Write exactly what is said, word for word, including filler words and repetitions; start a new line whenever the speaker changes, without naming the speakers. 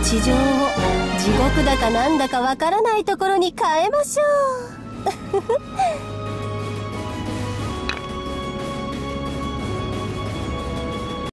地上を地獄だかなんだかわからないところに変えましょう